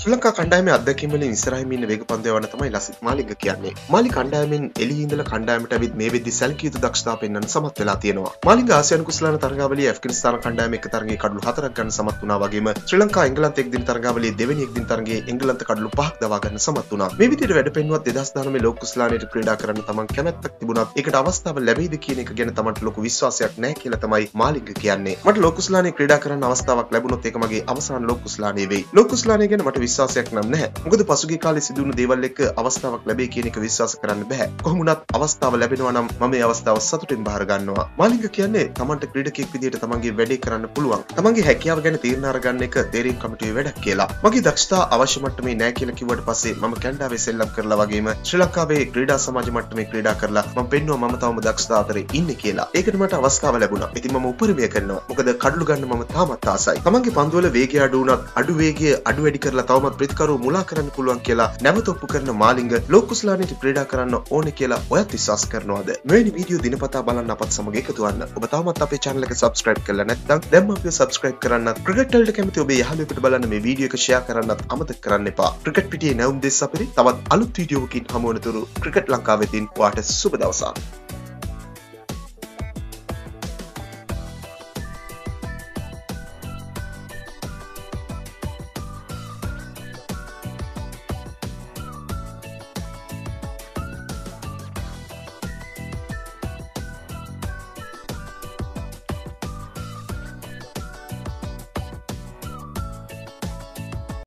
ශ්‍රී ලංකා කණ්ඩායමේ අත්දැකීම් වලින් ඉස්සරහින් ඉන්න වේගපන්දු යවන්න තමයි ලසිත් මාලිංග කියන්නේ. මාලි කණ්ඩායමෙන් එළියේ ඉඳලා කණ්ඩායමට ඇවිත් මේ වෙද්දි සැලකිය යුතු දක්ෂතාව පෙන්වන්න සමත් වෙලා තියෙනවා. මාලිංග ආසියානු කුසලාන තරගාවලියේ ඇෆ්ගනිස්තාන කණ්ඩායම එක්ක තරගයේ කඩලු 4ක් ගන්න සමත් වුණා වගේම ශ්‍රී ලංකා එංගලන්ත එක් දින තරගාවලියේ දෙවෙනි එක් දින තරගයේ එංගලන්ත කඩලු 5ක් දවා ගන්න සමත් වුණා. මේ විදිහට වැඩ පෙන්වුවත් 2019 ලෝක කුසලානයට ක්‍රීඩා කරන්න තමන් කැමැත්තක් තිබුණත් ඒකට අවස්ථාව ලැබෙයිද කියන එක ගැන තමන්ට ලොකු විශ්වාසයක් නැහැ කියලා තමයි මාලිංග කියන්නේ. මට ලෝක කුසලානයේ ක්‍රීඩා කරන්න අවස්ථාවක් ලැබුණොත් ඒක මගේ අවසාන ලෝක කුසලානයේ වෙයි. ලෝක කුසලානය ගැන මට විශ්වාසයක් නම් නැහැ. මොකද පසුගිය කාලේ සිදුවුණු දේවල් එක්ක අවස්ථාවක් ලැබෙයි කියන එක විශ්වාස කරන්න බෑ. කොහොම වුණත් අවස්ථාව ලැබෙනවා නම් මම මේ අවස්ථාව සතුටින් බාර ගන්නවා. මාලිංග කියන්නේ තමන්ට ක්‍රීඩකයෙක් විදිහට තමන්ගේ වැඩේ කරන්න පුළුවන්. තමන්ගේ හැකියාව ගැන තීරණ අරගන්න එක තේරීම් කමිටුවේ වැඩක් කියලා. මගේ දක්ෂතා අවශ්‍ය මට්ටමේ නැහැ කියලා කිව්වට පස්සේ මම කැනඩාවේ සෙල්ලම් කරලා වගේම ශ්‍රී ලංකාවේ ක්‍රීඩා සමාජ මට්ටමේ ක්‍රීඩා කරලා මම පෙන්නුවා මම තවම දක්ෂතා අතරේ ඉන්නේ කියලා. ඒකට මට අවස්ථාව ලැබුණා. ඉතින් මම උපරිමය කරනවා. මොකද කඩලු ගන්න මම තාමත් ආසයි. තමන්ගේ පන්දු වල වේගය අඩු වුණත් අඩු වේගය අඩු වැඩි කරලා තවමත් ප්‍රතිකරුව මුලා කරන්න පුළුවන් කියලා නැවත ඔප්පු කරන මාලිංග ලෝක කුසලානයට ක්‍රීඩා කරන්න ඕනේ කියලා ඔයත් විශ්වාස කරනවද? මෙවැනි වීඩියෝ දිනපතා බලන්න අපත් සමග එකතු වෙන්න. ඔබ තවමත් අපේ channel එක subscribe කරලා නැත්නම් දැන්ම අපිව subscribe කරන්නත් ක්‍රිකට් වලට කැමති ඔබේ යහළුවෙකුට බලන්න මේ වීඩියෝ එක share කරන්නත් අමතක කරන්න එපා. ක්‍රිකට් පිටියේ නැවුම් දෙස් අපිරි තවත් අලුත් වීඩියෝවකින් හමු වෙනතුරු ක්‍රිකට් ලංකාවෙතින් ඔයාට සුබ දවසක්.